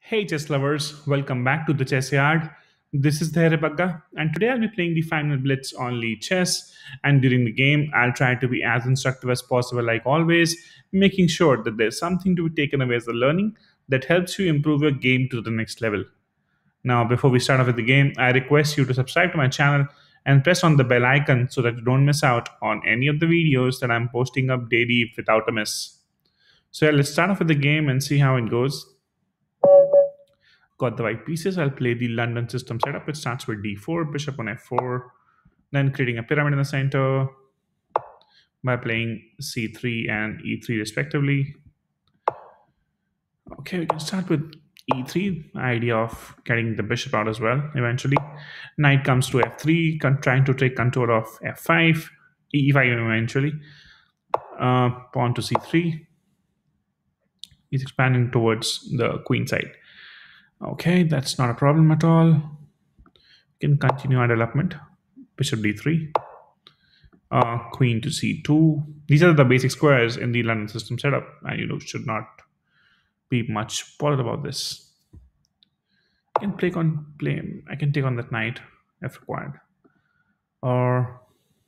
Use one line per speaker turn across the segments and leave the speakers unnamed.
Hey chess lovers, welcome back to the Chess Yard. This is Dhairya Bagga, and today I'll be playing the final blitz on Lead Chess. And during the game, I'll try to be as instructive as possible, like always, making sure that there's something to be taken away as a learning that helps you improve your game to the next level. Now, before we start off with the game, I request you to subscribe to my channel and press on the bell icon so that you don't miss out on any of the videos that I'm posting up daily without a miss. So, yeah, let's start off with the game and see how it goes. Got the right pieces. I'll play the London system setup. It starts with d4, bishop on f4, then creating a pyramid in the center by playing c3 and e3 respectively. Okay, we can start with e3, idea of getting the bishop out as well eventually. Knight comes to f3, trying to take control of f5, e5 eventually. Pawn to c3. He's expanding towards the queen side. Okay, that's not a problem at all. We can continue our development. Bishop d3, queen to c2. These are the basic squares in the London system setup, and you should not be much bothered about this. I can play. I can take on that knight if required, or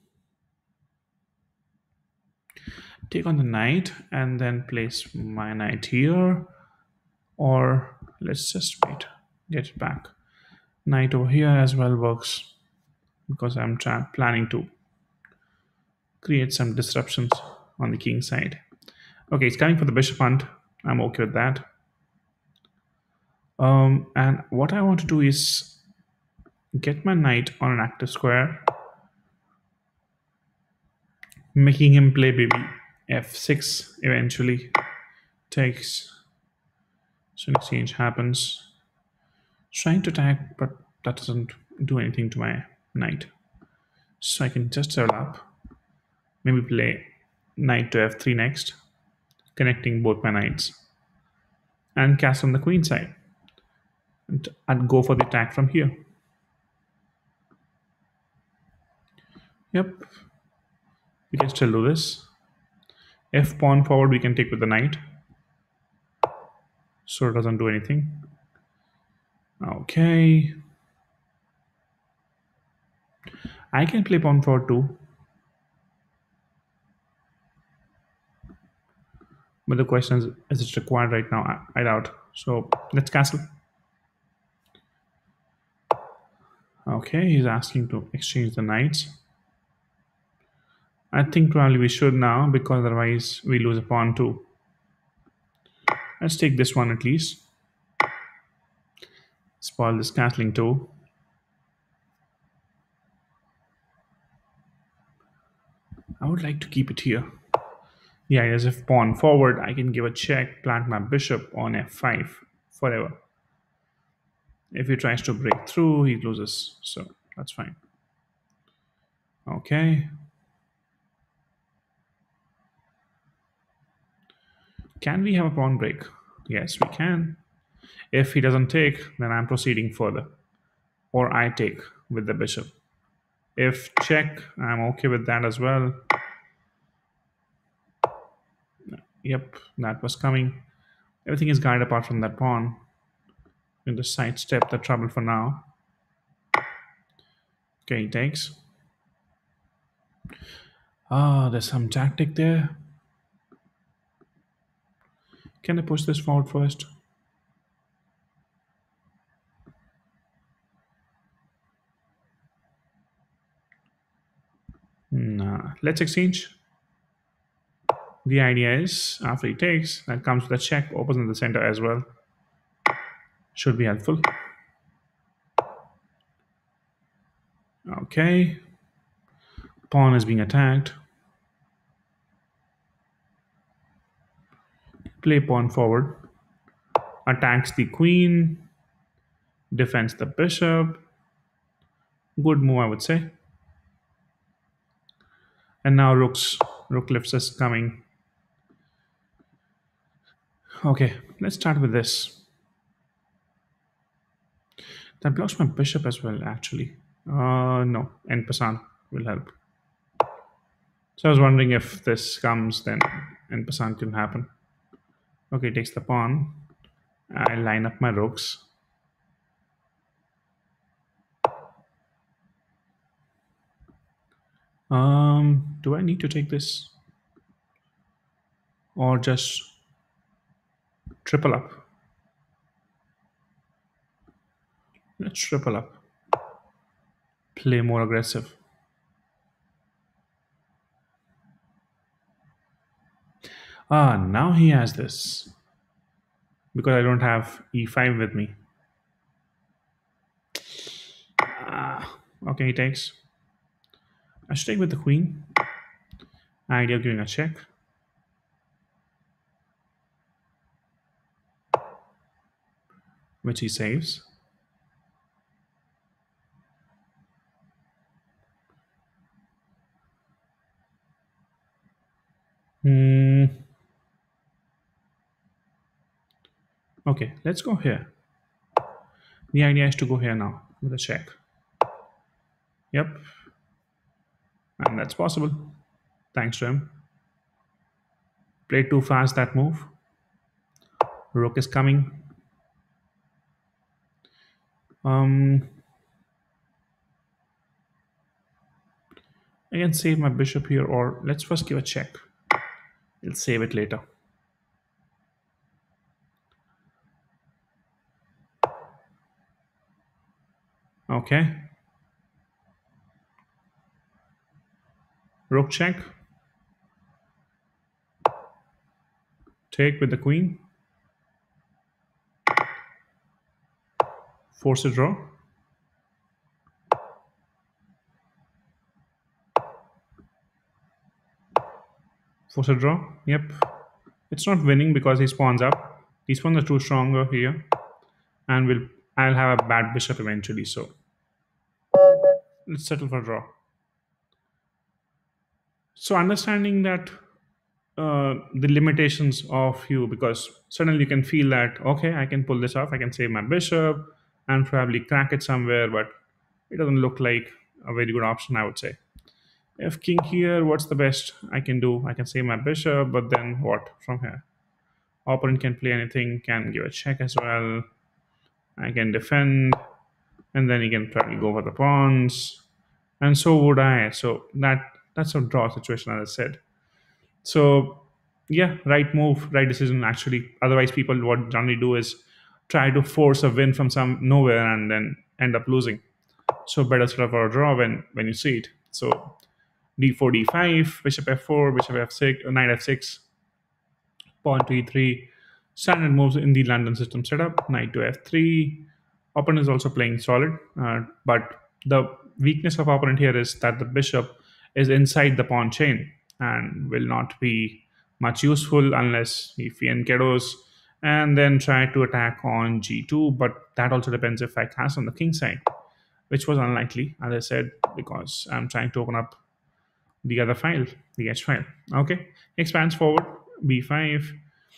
take on the knight and then place my knight here, or let's just wait, get it back. Knight over here as well works because I'm planning to create some disruptions on the king side. Okay, it's coming for the bishop hunt. I'm okay with that. And what I want to do is get my knight on an active square, making him play maybe f6 eventually. Takes. So an exchange happens. Trying to attack, but that doesn't do anything to my knight. So I can just develop. Maybe play knight to f3 next, connecting both my knights, and castle on the queen side. And I'd go for the attack from here. Yep, we can still do this. If pawn forward, we can take with the knight, so it doesn't do anything. Okay, I can play pawn forward too, but the question is it required right now? I doubt. So let's castle. Okay, he's asking to exchange the knights. I think probably we should now, because otherwise we lose a pawn too. Let's take this one at least. Spoil this castling too. I would like to keep it here. Yeah, as if pawn forward, I can give a check, plant my bishop on f5 forever. If he tries to break through, he loses. So that's fine. Okay. Can we have a pawn break? Yes, we can. If he doesn't take, then I'm proceeding further. Or I take with the bishop. If check, I'm okay with that as well. Yep, that was coming. Everything is guarded apart from that pawn. I'm going to sidestep the trouble for now. Okay, he takes. There's some tactic there. Can I push this forward first? Nah. Let's exchange. The idea is, after he takes, that comes with a check, opens in the center as well. Should be helpful. Okay. Pawn is being attacked. Play pawn forward. Attacks the queen. Defends the bishop. Good move, I would say. And now rook lifts is coming. Okay, let's start with this. That blocks my bishop as well, actually. No, en passant will help. So I was wondering if this comes, then en passant can happen. Okay, takes the pawn. I line up my rooks. Do I need to take this or just triple up? Let's triple up. Play more aggressive. Ah, now he has this because I don't have e5 with me. Okay, he takes. I should take with the queen. Idea of giving a check, which he saves. Hmm. Okay, let's go here. The idea is to go here now with a check. Yep, and that's possible. Thanks to him. Played too fast that move. Rook is coming. Um, I can save my bishop here, or let's first give a check. We'll save it later. Okay. Rook check. Take with the queen. Force a draw. Force a draw. Yep. It's not winning because his pawns up. These pawns are too stronger here, and I'll have a bad bishop eventually. So let's settle for draw. So understanding that the limitations of you, because suddenly you can feel that okay, I can pull this off. I can save my bishop and probably crack it somewhere, but it doesn't look like a very good option, I would say. If king here, what's the best I can do? I can save my bishop, but then what from here? Opponent can play anything, can give a check as well. I can defend, and then he can probably go for the pawns, and so would I. So that's a draw situation, as I said. So yeah, right move, right decision. Actually, otherwise people what generally do is try to force a win from some nowhere and then end up losing. So better sort of a draw when you see it. So d4, d5, bishop f4, bishop f6, knight f6, pawn to e3. Standard moves in the London system setup. Knight to f3. Opponent is also playing solid, but the weakness of opponent here is that the bishop is inside the pawn chain and will not be much useful unless if he encados and then try to attack on g2. But that also depends if I cast on the king side, which was unlikely, as I said, because I'm trying to open up the other file, the H file. Okay, expands forward, b5.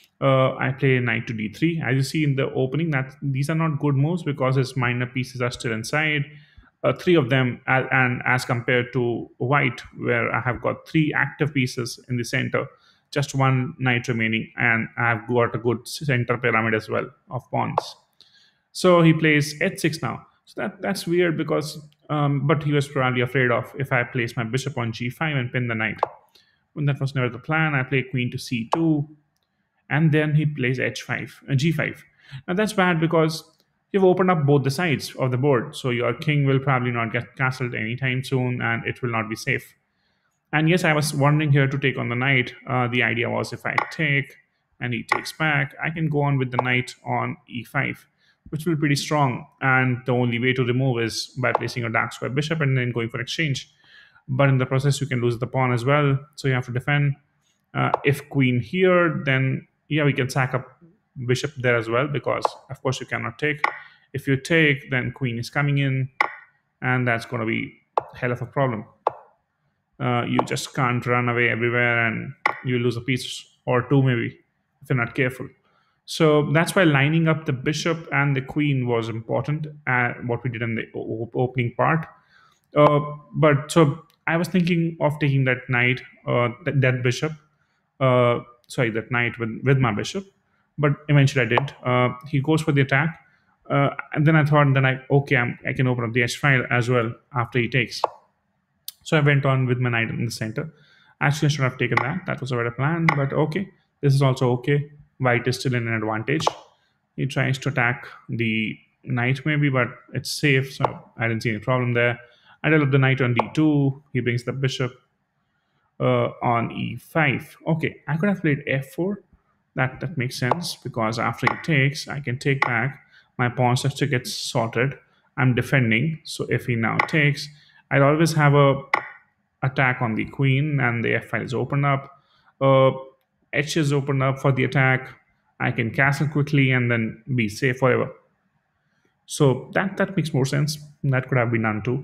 I play knight to d3. As you see in the opening, that these are not good moves because his minor pieces are still inside. Three of them, and as compared to white, where I have got three active pieces in the center, just one knight remaining, and I have got a good center pyramid as well of pawns. So he plays h6 now. So that's weird because, but he was probably afraid of if I place my bishop on g5 and pin the knight. When that was never the plan, I play queen to c2, and then he plays h5, g5. Now that's bad because you've opened up both the sides of the board, so your king will probably not get castled anytime soon, and it will not be safe. And yes, I was wondering here to take on the knight. The idea was if I take and he takes back, I can go on with the knight on e5, which will be pretty strong. And the only way to remove is by placing a dark square bishop and then going for exchange. But in the process, you can lose the pawn as well. So you have to defend. If queen here, then yeah, we can sack up bishop there as well because, of course, you cannot take. If you take, then queen is coming in, and that's going to be hell of a problem. You just can't run away everywhere and you lose a piece or two maybe if you're not careful. So that's why lining up the bishop and the queen was important, what we did in the opening part. But so I was thinking of taking that knight, that bishop, sorry, that knight with my bishop. but eventually I didn't. He goes for the attack, and then I thought that I can open up the h file as well after he takes. So I went on with my knight in the center. Actually, I should have taken that. That was a better plan, but okay. This is also okay. White is still in an advantage. He tries to attack the knight maybe, but it's safe, so I didn't see any problem there. I develop the knight on d2. He brings the bishop on e5. Okay, I could have played f4. That makes sense because after he takes, I can take back. My pawn structure gets sorted. I'm defending, so if he now takes, I'd always have a attack on the queen, and the f file is opened up. Uh, H is opened up for the attack. I can castle quickly and then be safe forever. So that makes more sense. That could have been done too.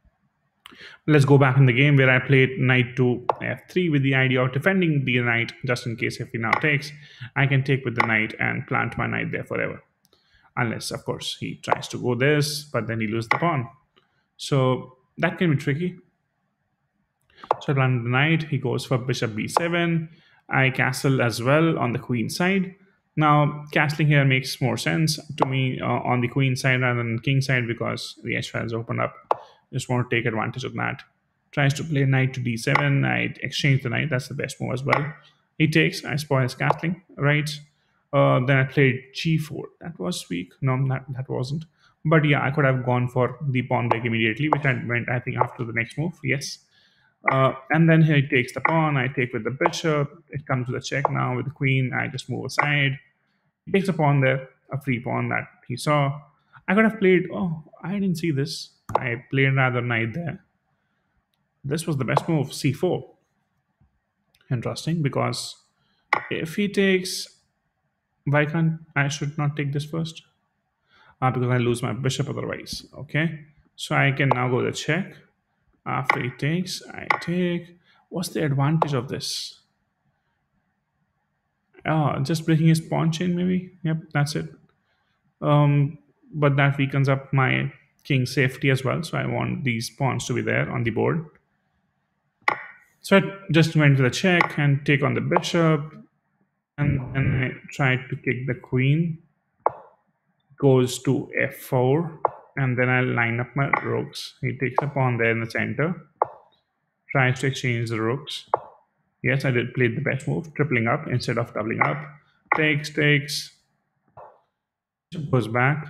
Let's go back in the game where I played knight to f3 with the idea of defending the knight just in case if he now takes. I can take with the knight and plant my knight there forever. Unless, of course, he tries to go this, but then he loses the pawn. So that can be tricky. So I planted the knight. He goes for bishop b7. I castle as well on the queen side. Now, castling here makes more sense to me on the queen side rather than king side because the h file is opened up. Just want to take advantage of that. Tries to play knight to d7. I exchange the knight. That's the best move as well. He takes. I spoil his castling. Right. Then I played g4. That was weak. No, that wasn't. But yeah, I could have gone for the pawn break immediately, which I went, I think, after the next move. Yes. And then he takes the pawn. I take with the bishop. It comes to the check now with the queen. I just move aside. He takes a pawn there, a free pawn that he saw. I could have played. Oh, I didn't see this. I played rather knight there. This was the best move, c4. Interesting, because if he takes, why can't I should not take this first? Because I lose my bishop otherwise. Okay, so I can now go to check. After he takes, I take. What's the advantage of this? Just breaking his pawn chain, maybe. Yep, that's it. But that weakens up my king's safety as well. So I want these pawns to be there on the board. So I just went with a check and take on the bishop, and I tried to kick the queen. Goes to f4, and then I line up my rooks. He takes a pawn there in the center. Tries to exchange the rooks. Yes, I did play the best move, tripling up instead of doubling up. Takes, goes back.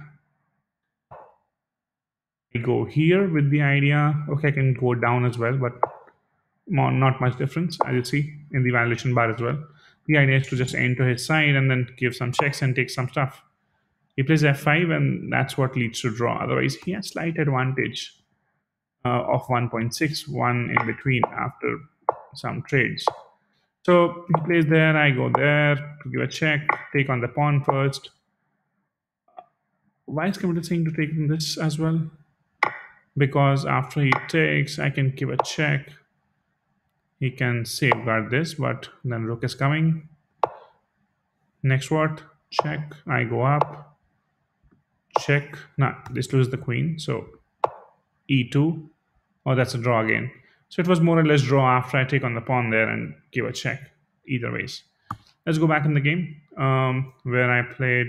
I go here with the idea, okay, I can go down as well, but not much difference, as you see in the valuation bar as well. The idea is to just enter his side and then give some checks and take some stuff. He plays f5, and that's what leads to draw. Otherwise, he has slight advantage of 1.61 in between after some trades. So he plays there, I go there to give a check, take on the pawn first. Why is computer saying to take this as well? Because after he takes, I can give a check. He can safeguard this, but then rook is coming. Next what? Check. I go up. Check. Nah, this loses the queen. So e2. Oh, that's a draw again. So it was more or less draw after I take on the pawn there and give a check. Either ways. Let's go back in the game where I played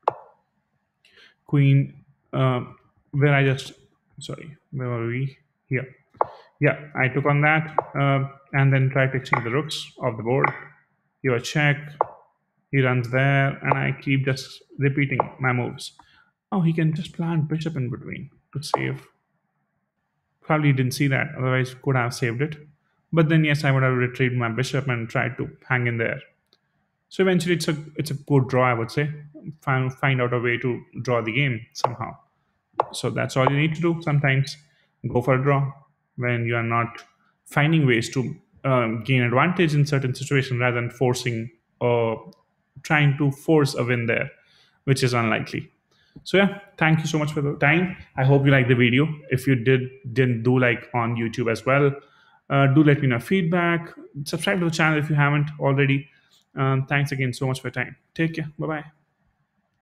queen. Where I just where were we? Here. Yeah, I took on that and then tried to exchange the rooks off the board. Give a check. He runs there, and I keep just repeating my moves. Oh, he can just plant bishop in between to save. Probably didn't see that, otherwise could have saved it. But then yes, I would have retrieved my bishop and tried to hang in there. So eventually, it's a good draw, I would say. Find out a way to draw the game somehow. So that's all you need to do. Sometimes go for a draw when you are not finding ways to gain advantage in certain situations rather than trying to force a win there, which is unlikely. So yeah, thank you so much for the time. I hope you liked the video. If you didn't do like on YouTube as well, do let me know feedback. Subscribe to the channel if you haven't already. Thanks again so much for your time. Take care. Bye bye.